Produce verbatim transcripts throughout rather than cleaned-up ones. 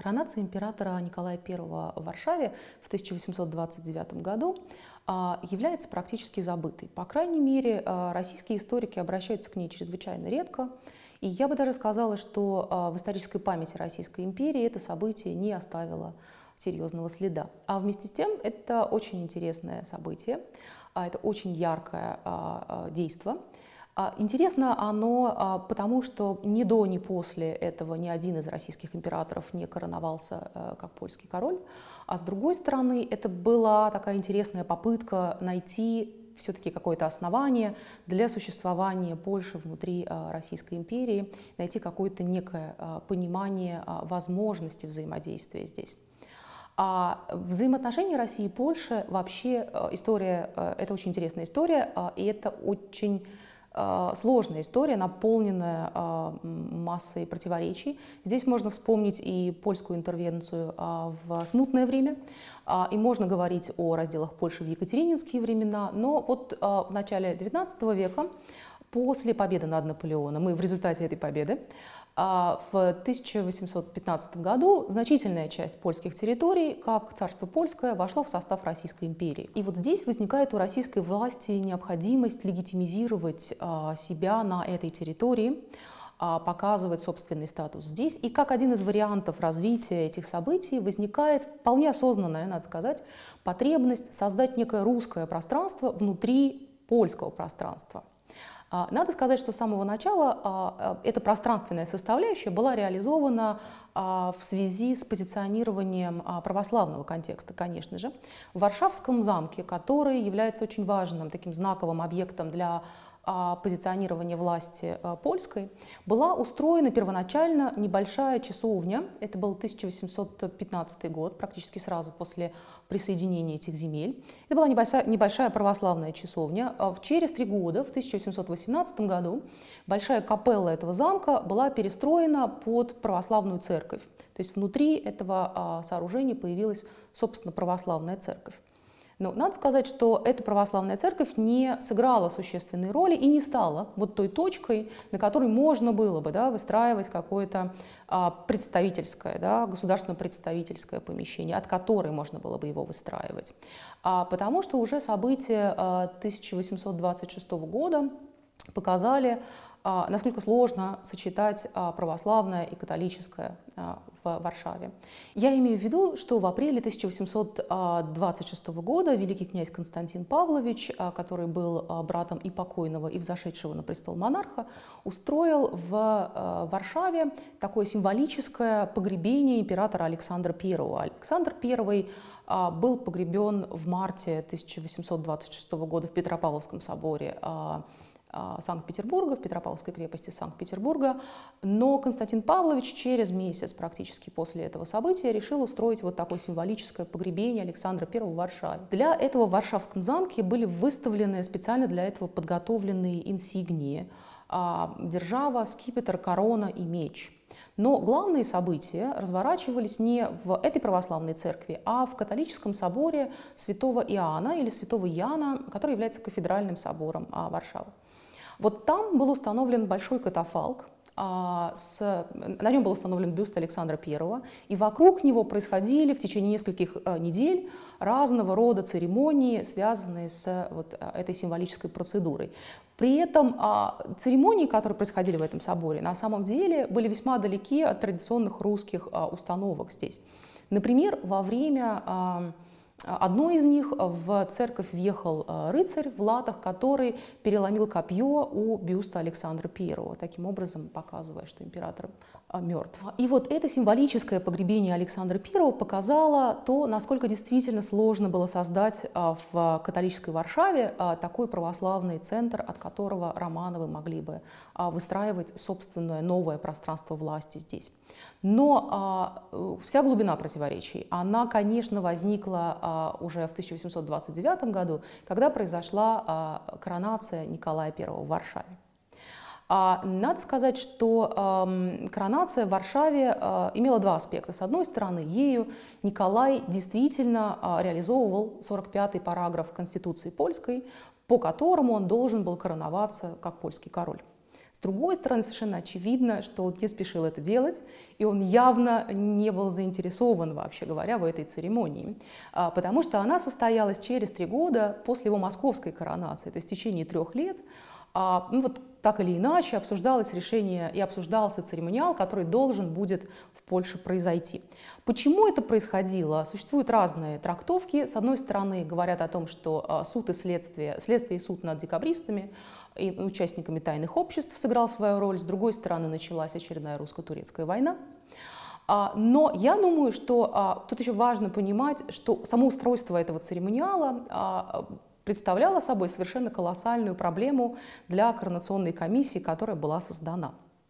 Коронация императора Николая Первого в Варшаве в тысяча восемьсот двадцать девятом году является практически забытой. По крайней мере, российские историки обращаются к ней чрезвычайно редко. И я бы даже сказала, что в исторической памяти Российской империи это событие не оставило серьезного следа. А вместе с тем это очень интересное событие, это очень яркое действо. Интересно оно потому, что ни до, ни после этого ни один из российских императоров не короновался как польский король. А с другой стороны, это была такая интересная попытка найти все-таки какое-то основание для существования Польши внутри Российской империи, найти какое-то некое понимание возможности взаимодействия здесь. А взаимоотношения России и Польши вообще история, это очень интересная история, и это очень сложная история, наполненная массой противоречий. Здесь можно вспомнить и польскую интервенцию в смутное время, и можно говорить о разделах Польши в екатерининские времена, но вот в начале девятнадцатого века, после победы над Наполеоном и в результате этой победы, в тысяча восемьсот пятнадцатом году значительная часть польских территорий, как царство польское, вошло в состав Российской империи. И вот здесь возникает у российской власти необходимость легитимизировать себя на этой территории, показывать собственный статус здесь. И как один из вариантов развития этих событий возникает вполне осознанная, надо сказать, потребность создать некое русское пространство внутри польского пространства. Надо сказать, что с самого начала эта пространственная составляющая была реализована в связи с позиционированием православного контекста, конечно же. В Варшавском замке, который является очень важным таким знаковым объектом для позиционирования власти польской, была устроена первоначально небольшая часовня. Это был тысяча восемьсот пятнадцатый год, практически сразу после присоединения этих земель. Это была небольшая, небольшая православная часовня. Через три года, в тысяча восемьсот восемнадцатом году, большая капелла этого замка была перестроена под православную церковь. То есть внутри этого сооружения появилась, собственно, православная церковь. Но надо сказать, что эта православная церковь не сыграла существенной роли и не стала вот той точкой, на которой можно было бы да, выстраивать какое-то а, представительское, да, государственно-представительское помещение, от которой можно было бы его выстраивать. А, потому что уже события а, тысяча восемьсот двадцать шестого года показали, насколько сложно сочетать православное и католическое в Варшаве. Я имею в виду, что в апреле тысяча восемьсот двадцать шестого года великий князь Константин Павлович, который был братом и покойного, и взошедшего на престол монарха, устроил в Варшаве такое символическое погребение императора Александра Первого. Александр Первый был погребен в марте тысяча восемьсот двадцать шестого года в Петропавловском соборе Санкт-Петербурга, в Петропавловской крепости Санкт-Петербурга, но Константин Павлович через месяц практически после этого события решил устроить вот такое символическое погребение Александра Первого в Варшаве. Для этого в Варшавском замке были выставлены специально для этого подготовленные инсигнии: держава, скипетр, корона и меч. Но главные события разворачивались не в этой православной церкви, а в католическом соборе святого Иоанна или святого Яна, который является кафедральным собором Варшавы. Вот там был установлен большой катафалк, а, с, на нем был установлен бюст Александра Первого, и вокруг него происходили в течение нескольких а, недель разного рода церемонии, связанные с вот, этой символической процедурой. При этом а, церемонии, которые происходили в этом соборе, на самом деле были весьма далеки от традиционных русских а, установок здесь. Например, во время а, одной из них в церковь въехал рыцарь в латах, который переломил копье у бюста Александра Первого, таким образом показывая, что император мертв. И вот это символическое погребение Александра Первого показало то, насколько действительно сложно было создать в католической Варшаве такой православный центр, от которого Романовы могли бы выстраивать собственное новое пространство власти здесь. Но вся глубина противоречий, она, конечно, возникла уже в тысяча восемьсот двадцать девятом году, когда произошла коронация Николая Первого в Варшаве. Надо сказать, что коронация в Варшаве имела два аспекта. С одной стороны, ею Николай действительно реализовывал сорок пятый параграф Конституции польской, по которому он должен был короноваться как польский король. С другой стороны, совершенно очевидно, что он не спешил это делать, и он явно не был заинтересован, вообще говоря, в этой церемонии, потому что она состоялась через три года после его московской коронации, то есть в течение трех лет. Ну, вот так или иначе обсуждалось решение и обсуждался церемониал, который должен будет в Польше произойти. Почему это происходило? Существуют разные трактовки. С одной стороны, говорят о том, что суд и следствие, следствие и суд над декабристами и участниками тайных обществ сыграл свою роль. С другой стороны, началась очередная русско-турецкая война. Но я думаю, что тут еще важно понимать, что само устройство этого церемониала представляла собой совершенно колоссальную проблему для коронационной комиссии, которая была создана.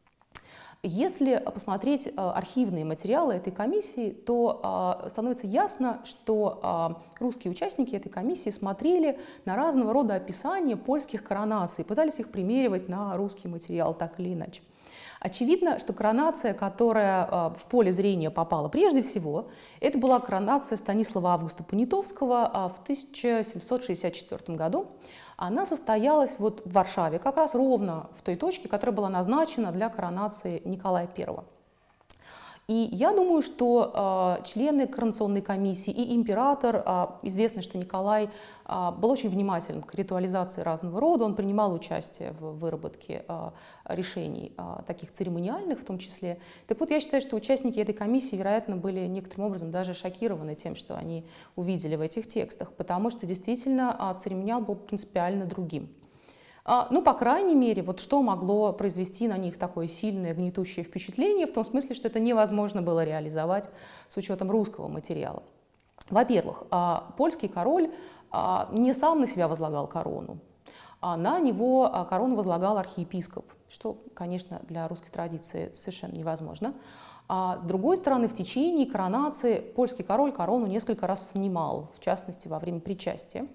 Если посмотреть архивные материалы этой комиссии, то становится ясно, что русские участники этой комиссии смотрели на разного рода описания польских коронаций, пытались их примеривать на русский материал так или иначе. Очевидно, что коронация, которая в поле зрения попала прежде всего, это была коронация Станислава Августа Понятовского в тысяча семьсот шестьдесят четвёртом году. Она состоялась вот в Варшаве, как раз ровно в той точке, которая была назначена для коронации Николая Первого. И я думаю, что э, члены коронационной комиссии и император, э, известно, что Николай э, был очень внимателен к ритуализации разного рода, он принимал участие в выработке э, решений, э, таких церемониальных в том числе. Так вот, я считаю, что участники этой комиссии, вероятно, были некоторым образом даже шокированы тем, что они увидели в этих текстах, потому что действительно э, церемониал был принципиально другим. Ну, по крайней мере, вот что могло произвести на них такое сильное гнетущее впечатление, в том смысле, что это невозможно было реализовать с учетом русского материала. Во-первых, польский король не сам на себя возлагал корону, а на него корону возлагал архиепископ, что, конечно, для русской традиции совершенно невозможно. А с другой стороны, в течение коронации польский король корону несколько раз снимал, в частности, во время причастия.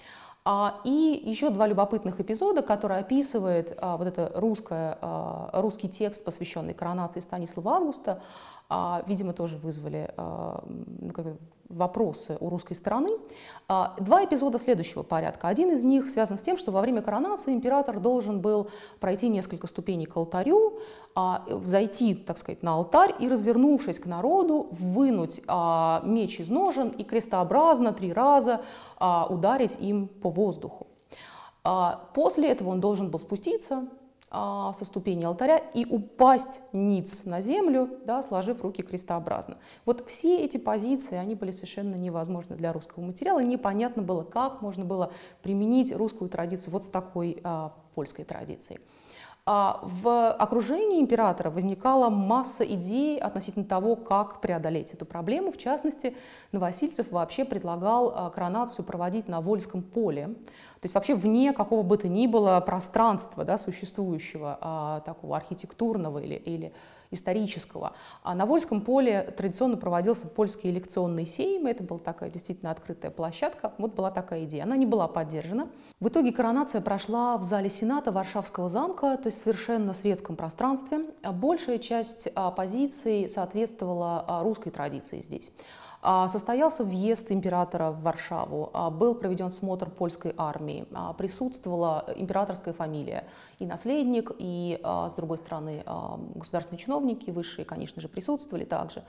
И еще два любопытных эпизода, которые описывает а, вот это русское, а, русский текст, посвященный коронации Станислава Августа, а, видимо, тоже вызвали а, ну, как бы вопросы у русской стороны. А, два эпизода следующего порядка. Один из них связан с тем, что во время коронации император должен был пройти несколько ступеней к алтарю, а, взойти, так сказать, на алтарь и, развернувшись к народу, вынуть а, меч из ножен и крестообразно три раза ударить им по воздуху. После этого он должен был спуститься со ступени алтаря и упасть ниц на землю, да, сложив руки крестообразно. Вот все эти позиции, они были совершенно невозможны для русского материала. Непонятно было, как можно было применить русскую традицию вот с такой а, польской традицией. В окружении императора возникала масса идей относительно того, как преодолеть эту проблему. В частности, Новосильцев вообще предлагал коронацию проводить на Вольском поле, то есть вообще вне какого бы то ни было пространства, да, существующего, такого архитектурного или, или исторического. А на Вольском поле традиционно проводился польский элекционный сейм, это была такая действительно открытая площадка, вот была такая идея, она не была поддержана. В итоге коронация прошла в зале Сената Варшавского замка, то есть в совершенно светском пространстве. Большая часть позиций соответствовала русской традиции здесь. Состоялся въезд императора в Варшаву, был проведен смотр польской армии, присутствовала императорская фамилия, и наследник, и, с другой стороны, государственные чиновники высшие, конечно же, присутствовали также.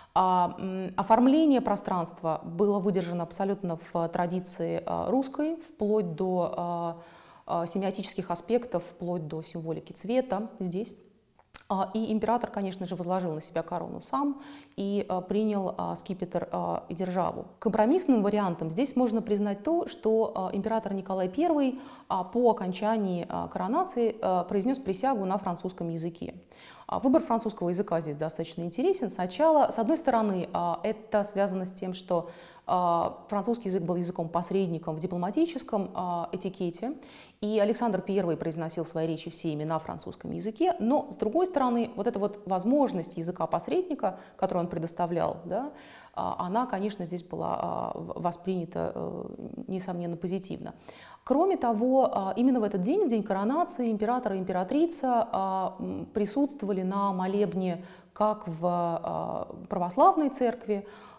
Оформление пространства было выдержано абсолютно в традиции русской, вплоть до семиотических аспектов, вплоть до символики цвета здесь. И император, конечно же, возложил на себя корону сам и принял скипетр и державу. Компромиссным вариантом здесь можно признать то, что император Николай Первый по окончании коронации произнес присягу на французском языке. Выбор французского языка здесь достаточно интересен. Сначала, с одной стороны, это связано с тем, что французский язык был языком-посредником в дипломатическом этикете, и Александр Первый произносил свои речи все именно на французском языке, но, с другой стороны, вот эта вот возможность языка-посредника, которую он предоставлял, да, она, конечно, здесь была воспринята, несомненно, позитивно. Кроме того, именно в этот день, в день коронации, император и императрица присутствовали на молебне как в православной церкви,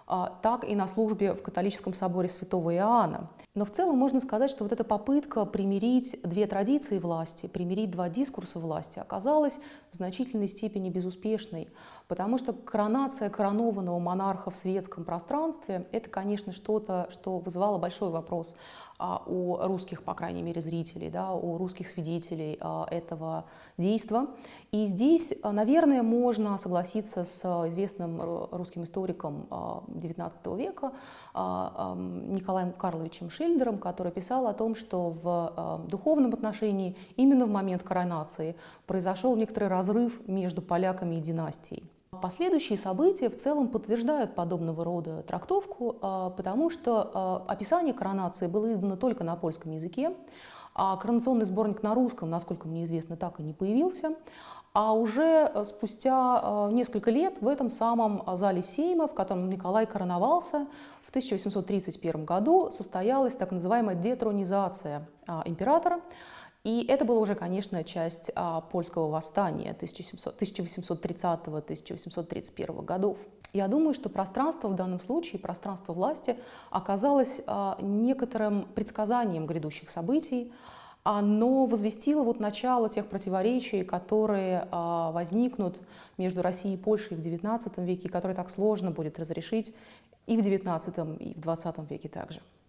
так и на службе в католическом соборе святого Иоанна. Но в целом можно сказать, что вот эта попытка примирить две традиции власти, примирить два дискурса власти оказалась в значительной степени безуспешной, потому что коронация коронованного монарха в светском пространстве – это, конечно, что-то, что вызывало большой вопрос у русских, по крайней мере, зрителей, да, у русских свидетелей этого действа. И здесь, наверное, можно согласиться с известным русским историком девятнадцатого века Николаем Карловичем Шиллером, который писал о том, что в духовном отношении именно в момент коронации произошел некоторый разрыв между поляками и династией. Последующие события в целом подтверждают подобного рода трактовку, потому что описание коронации было издано только на польском языке, а коронационный сборник на русском, насколько мне известно, так и не появился. А уже спустя несколько лет в этом самом зале Сейма, в котором Николай короновался, в тысяча восемьсот тридцать первом году состоялась так называемая детронизация императора. И это была уже, конечно, часть а, польского восстания тысяча восемьсот тридцатого — тысяча восемьсот тридцать первого годов. Я думаю, что пространство в данном случае, пространство власти, оказалось а, некоторым предсказанием грядущих событий. Оно возвестило вот начало тех противоречий, которые а, возникнут между Россией и Польшей в девятнадцатом веке, и которые так сложно будет разрешить и в девятнадцатом, и в двадцатом веке также.